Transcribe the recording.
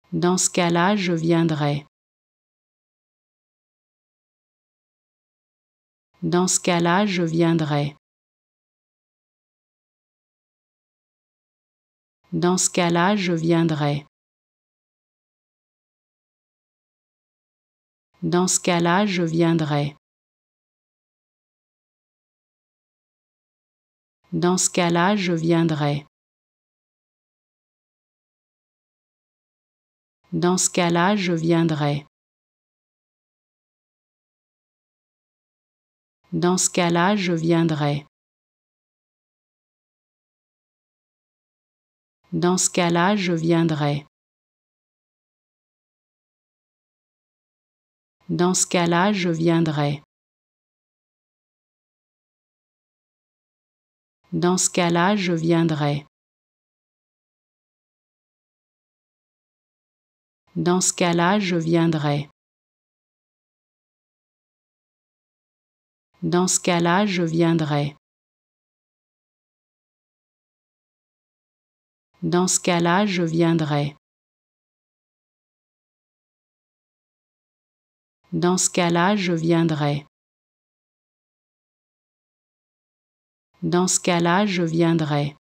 Dans ce cas-là, je viendrai. Dans ce cas-là, je viendrai. Dans ce cas-là, je viendrai. Dans ce cas-là, je viendrai. Dans ce cas-là, je viendrai. Dans ce cas-là, je viendrai. Dans ce cas-là, je viendrai. Dans ce cas-là, je viendrai. Dans ce cas-là, je viendrai. Dans ce cas-là, je viendrai. Dans ce cas-là, je viendrai. Dans ce cas-là, je viendrai. Dans ce cas-là, je viendrai. Dans ce cas-là, je viendrai. Dans ce cas-là, je viendrai.